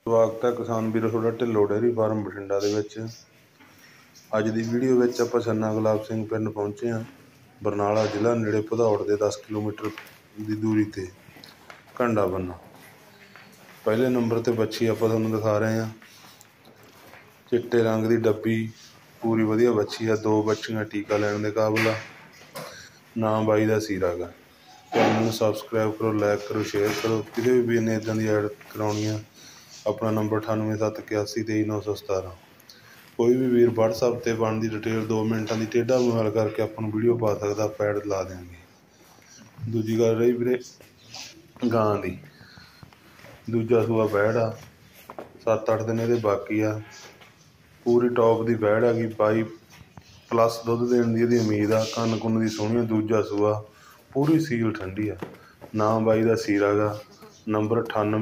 ਸਵਾਗਤ ਹੈ ਕਿਸਾਨ ਵੀਰੋ ਤੁਹਾਡਾ ਢਿੱਲੋਂ ਡੇਅਰੀ ਫਾਰਮ ਬਠਿੰਡਾ ਦੇ ਵਿੱਚ। ਅੱਜ ਦੀ ਵੀਡੀਓ ਵਿੱਚ ਆਪਾਂ ਛੰਨਾ ਗੁਲਾਬ ਸਿੰਘ ਪਿੰਡ ਪਹੁੰਚੇ ਹਾਂ। ਬਰਨਾਲਾ ਜ਼ਿਲ੍ਹਾ ਨੇੜੇ ਭਦੌੜ ਦੇ 10 ਕਿਲੋਮੀਟਰ ਦੀ ਦੂਰੀ ਤੇ ਘੰਡਾ ਬੰਨਾ। ਪਹਿਲੇ ਨੰਬਰ ਤੇ ਬੱਚੀ ਆਪਾਂ ਤੁਹਾਨੂੰ ਦਿਖਾ ਰਹੇ ਹਾਂ। ਚਿੱਟੇ ਰੰਗ ਦੀ ਡੱਬੀ ਪੂਰੀ ਵਧੀਆ ਬੱਚੀ ਆ। ਦੋ ਬੱਚੀਆਂ ਟੀਕਾ ਲੈਣ ਦੇ ਕਾਬਲ ਆ। ਨਾਮ ਬਾਈ ਦਾ ਸੀਰਾ ਗਾ। ਚੈਨਲ ਨੂੰ ਸਬਸਕ੍ਰਾਈਬ ਕਰੋ, ਲਾਈਕ ਕਰੋ, ਸ਼ੇਅਰ ਕਰੋ। ਕਿਸੇ ਵੀ ਵੀਰ ਨੇ ਇੱਦਾਂ ਦੀ ਐਡ ਕਰਾਉਣੀ ਆ, ਆਪਣਾ ਨੰਬਰ 9871891917। ਕੋਈ ਵੀ ਵੀਰ WhatsApp 'ਤੇ ਬਣਦੀ ਡਿਟੇਲ 2 ਮਿੰਟਾਂ ਦੀ ਟੇਢਾ ਮੋਬਾਈਲ ਕਰਕੇ ਆਪਾਂ ਨੂੰ ਵੀਡੀਓ ਪਾ ਸਕਦਾ, ਆਪਾਂ ਐਡ ਲਾ ਦਿਆਂਗੇ। ਦੂਜੀ ਗੱਲ ਰਹੀ ਵੀਰੇ ਗਾਂ ਦੀ, ਦੂਜਾ ਸੂਆ ਬੈੜ ਆ। 7-8 ਦਿਨ ਇਹਦੇ ਬਾਕੀ ਆ। ਪੂਰੀ ਟੌਪ ਦੀ ਬੈੜ ਹੈਗੀ। 22+ ਦੁੱਧ ਦੇਣ ਦੀ ਇਹਦੀ ਉਮੀਦ ਆ। ਕੰਨ ਕੁੰਨ ਦੀ ਸੋਹਣੀ ਆ। ਦੂਜਾ ਸੂਆ ਪੂਰੀ ਸੀਲ ਠੰਡੀ ਆ। ਨਾਮ ਬਾਈ ਦਾ ਸੀਰਾ ਗਾ। ਨੰਬਰ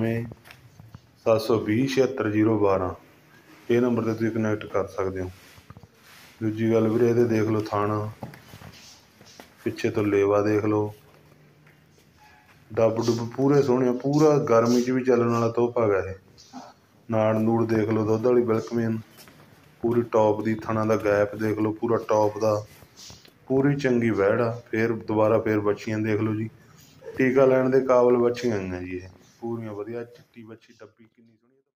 9872076012। ਇਹ ਨੰਬਰ 'ਤੇ ਤੁਸੀਂ ਕਨੈਕਟ ਕਰ ਸਕਦੇ ਹੋ। ਦੂਜੀ ਗੱਲ ਵੀਰੇ ਇਹਦੇ ਦੇਖ ਲਓ ਥਾਣਾ, ਪਿੱਛੇ ਤੋਂ ਲੇਵਾ ਦੇਖ ਲਓ, ਡੱਬ ਡੁੱਬ ਪੂਰੇ ਸੋਹਣੇ ਆ। ਪੂਰਾ ਗਰਮੀ 'ਚ ਵੀ ਚੱਲਣ ਵਾਲਾ ਤੋਹਫਾ ਗਾ ਇਹ। ਨਾੜ ਨੂੜ ਦੇਖ ਲਓ, ਦੁੱਧ ਵਾਲੀ ਬਿਲਕਮੇਨ ਪੂਰੀ ਟੌਪ ਦੀ। ਥਣਾ ਦਾ ਗੈਪ ਦੇਖ ਲਓ ਪੂਰਾ ਟੌਪ ਦਾ। ਪੂਰੀ ਚੰਗੀ ਵਹਿੜ ਆ। ਫੇਰ ਬੱਚੀਆਂ ਦੇਖ ਲਓ ਜੀ। ਟੀਕਾ ਲੈਣ ਦੇ ਕਾਬਲ ਬੱਚੀਆਂ ਆਈਆਂ ਜੀ ਇਹ ਪੂਰੀਆਂ ਵਧੀਆ। ਚਿੱਟੀ ਬੱਚੀ ਡੱਬੀ ਕਿੰਨੀ ਸੋਹਣੀ।